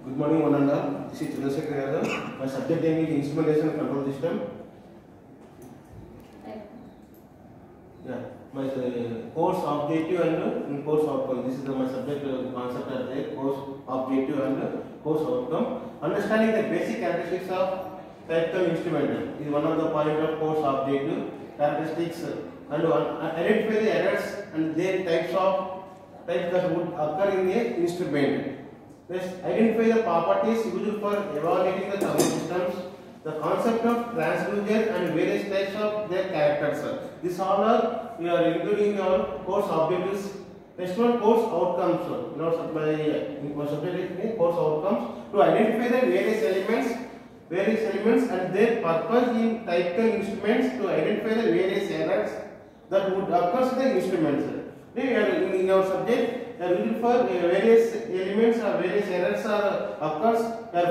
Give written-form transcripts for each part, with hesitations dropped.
Good morning, one and all. This is Chandrasekhar Yadav. My subject name is Instrumentation and Control System. Yeah, my course objective and course outcome. This is my subject concept are there. Course objective and course outcome. Understanding the basic characteristics of tactile instrument is one of the point of course objective characteristics, and identify the errors and their types that would occur in the instrument. Let's identify the properties used for evaluating the thermal systems, the concept of transducer and various types of their characters. This all are we are including in our course objectives. Next one, course outcomes. My subject is course outcomes, to identify the various elements and their purpose in typical instruments, to identify the various errors that would occur in the instruments. In our subject, looking for various elements or various errors or occurs.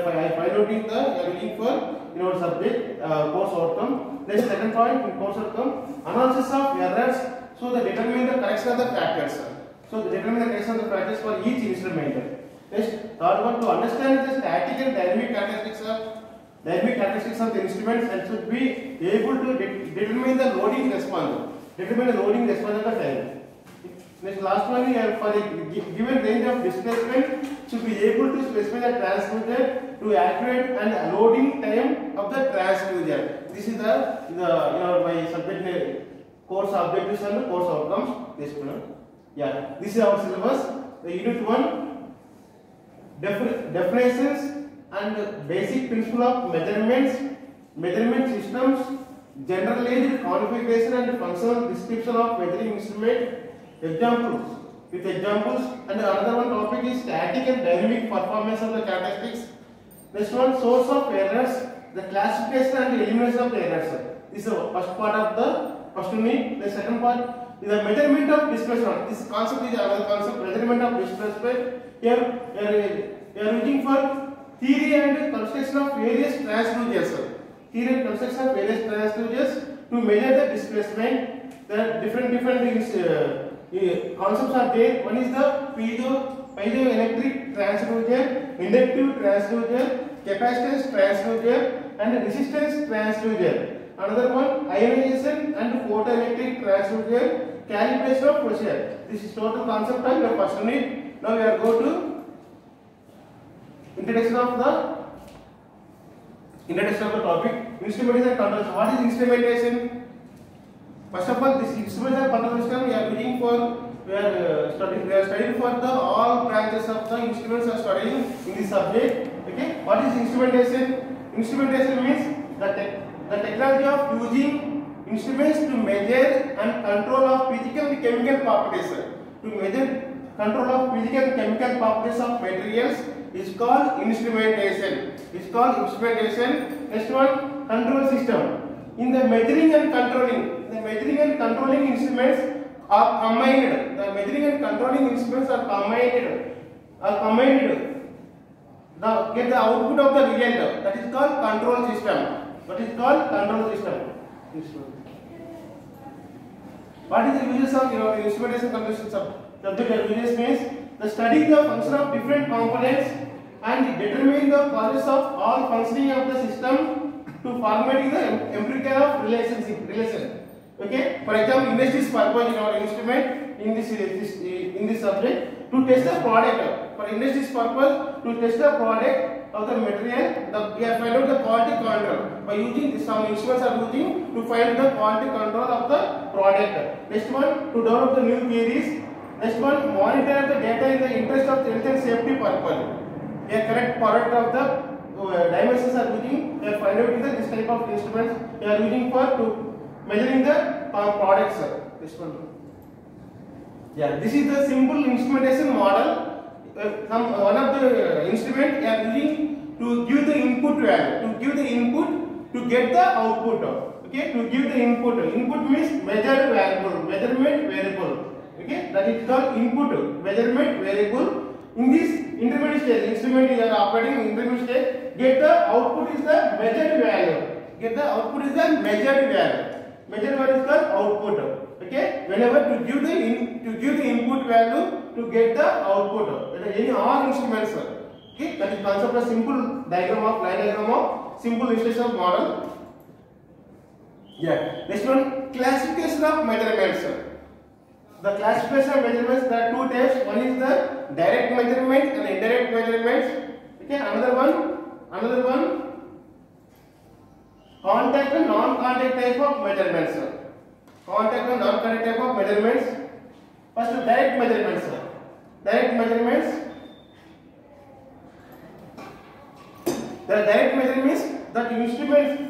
Looking for in our subject course outcome. Next, second point in course outcome, analysis of errors. So they determine the correction of the factors. So they determine the correction of the factors for each instrument. Next, third one, to understand the static and dynamic characteristics of the instruments, and should be able to determine the loading response. Determine the loading response at the time. Next, last one, for a given range of displacement, should be able to specify the transducer to accurate and loading time of the transducer. This is my subject name, course objectives and course outcomes. This is our syllabus. The unit 1, definitions and basic principle of measurement systems, generalized configuration and functional description of measuring instrument. Examples, and another one topic is static and dynamic performance of the characteristics. Next one, source of errors, the classification and elimination of the errors. This is the first part of the first unit. The second part is the measurement of displacement. This concept is another concept, measurement of displacement. Here we are looking for theory and construction of various transducers. Theory and construction of various transducers to measure the displacement. There are different concepts are there. One is the piezoelectric transducer, inductive transducer, capacitance transducer, and resistance transducer. Another one, ionization and photoelectric transducer, calibration of pressure. This is total concept of the first unit. Now we are going to introduction of the topic, instrumentation and control. So what is instrumentation? First of all, this instrumentation control system we are looking for. We are studying for the all branches of the instruments are studying in this subject. Okay, what is instrumentation? Instrumentation means the technology of using instruments to measure and control of physical and chemical properties. To measure control of physical and chemical properties of materials is called instrumentation. Next one, control system. In the measuring and controlling instruments are combined. The measuring and controlling instruments are combined. Now get the output of the result. That is called control system. What is the uses of instrumentation control system? Subject uses means the study the function of different components and determine the causes of all functioning of the system, to formatting the empirical of relation. Okay, for example, industry's purpose in our instrument in this subject to test the product. For industry's purpose, to test the product of the material, we are find out the quality control by using some instruments are using to find the quality control of the product. Next one, to develop the new theories. Next one, monitor the data in the interest of health and safety purpose. A correct product of the dimensions are using, they are find out this type of instruments they are using for to measuring the products. This one. This is the simple instrumentation model. One of the instrument they are using to give the input value, to get the output. Okay, to give the input. Input means measurement variable. Okay, that is called input, measurement variable. In this intermediate stage, instrument is operating in intermediate stage. Get the output is the measured value. Measured value is called output. Okay, whenever to give the input value to get the output. Any all instruments Okay, that is concept of simple diagram of line diagram of simple illustration of model. Yeah. Next one, classification of measurements. The classification of measurements, there are two types. One is the direct measurement and indirect measurements. Okay, another one, contact and non-contact type of measurements. Contact and non-contact type of measurements. First, direct measurements. Direct measurements. The direct measurements that instruments.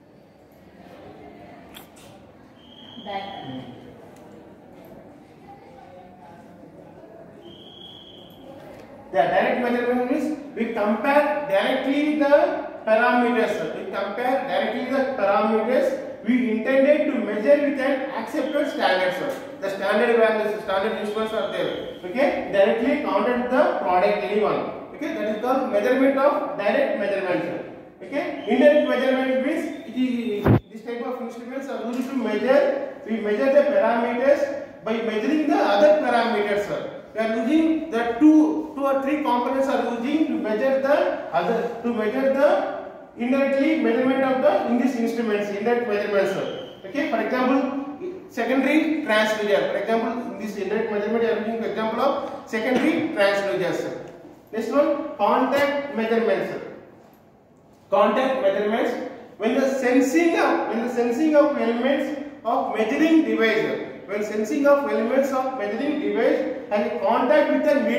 The direct measurement means we compare directly the parameters. We compare directly the parameters we intended to measure with an accepted standard. The standard values, standard instruments are there. Okay, directly counted the product anyone. Okay, that is called measurement of direct measurement. Okay, indirect measurement means this type of instruments are used to measure. We measure the parameters by measuring the other parameters. We are using the two or three components are using to measure the indirectly measurement of the in these instruments, indirect measurements. Okay, for example, secondary transducer. For example, in this indirect measurement, we are using the example of secondary transducers. Next one, contact measurements. Contact measurements when the sensing of elements of measuring device. When sensing of elements of measuring device has a contact with a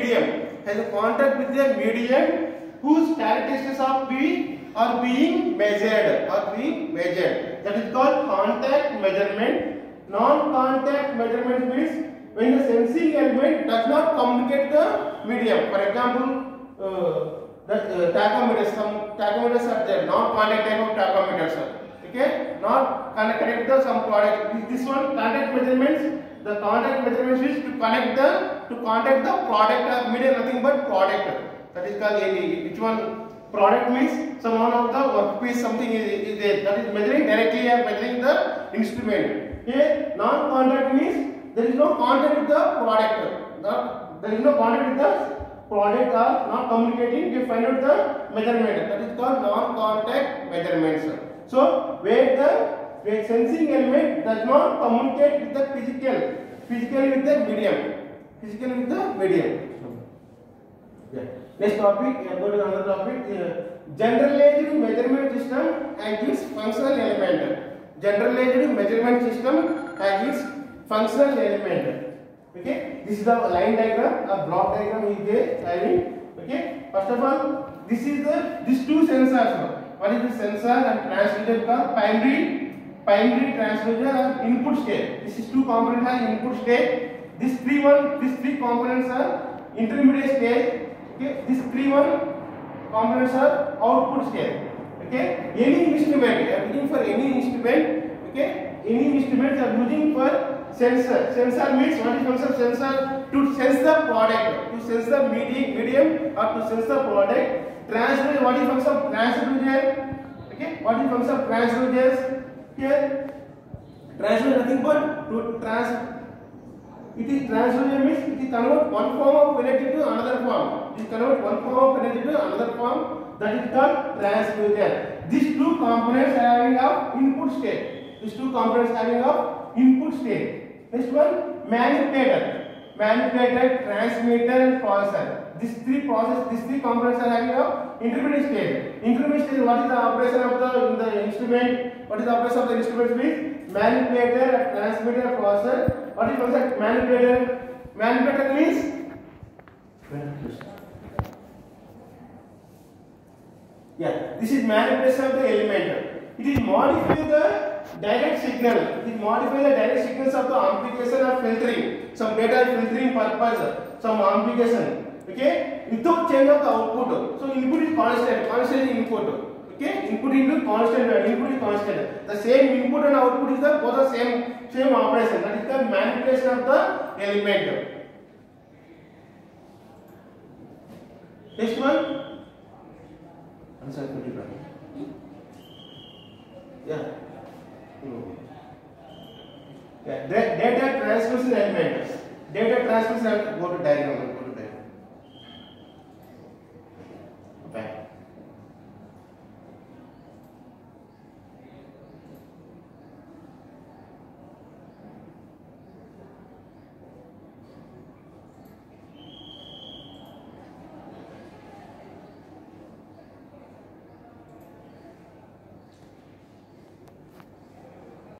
medium, whose characteristics are being measured. That is called contact measurement. Non-contact measurement means when the sensing element does not communicate the medium. For example, tachometers. Some tachometers are there. Non-contact type of tachometers. Okay, not connected to some product. This one contact measurements. The contact measurements is to contact the product or medium, nothing but product. That is called any. Which one? Product means some one of the workpiece, something is there. That is measuring directly or measuring the instrument. Here, non-contact means there is no contact with the product. There is no contact with the product or not communicating. You find out the measurement. That is called non-contact measurements. So, where the sensing element does not communicate with the physically with the medium. Yeah. Next topic, we are going to another topic. Generalized measurement system and its functional element. Generalized measurement system and its functional element. Okay, this is the line diagram, a block diagram is there. Okay, first of all, these two sensors. What is the sensor and transducer called primary transducer and input state. This is two components are input state. These three components are intermediate state. Okay, these components are output state. Okay, any instrument, you are looking for any instrument. Okay, any instruments are using for sensor. Sensor means what is function of sensor? To sense the product, to sense the medium or to sense the product. Transducer, what is function of transducer? Okay, what is function of transducers? Here, transducer nothing but to transducer means it is convert one form of energy to another form. It is convert one form of energy to another form. That is called transducer. These two components having of input state. Next one, manipulator, transmitter, and processor. These three components are having a intermediate state. Intermediate state, what is the operation of the instrument? What is the operation of the instrument means? Manipulator, transmitter, processor. What is concept manipulator? Manipulator means this is manipulation of the element. It is modify the direct signal. It is modify the direct signals of the amplification or filtering. Some data filtering purpose, some amplification. Okay, without change of the output. So input is constant input. Okay, input into constant, input is constant. The same input and output is both the same operation. That is the manipulation of the element. Next one. Answer pretty right. Yeah. Data transmission element. Go to diagram.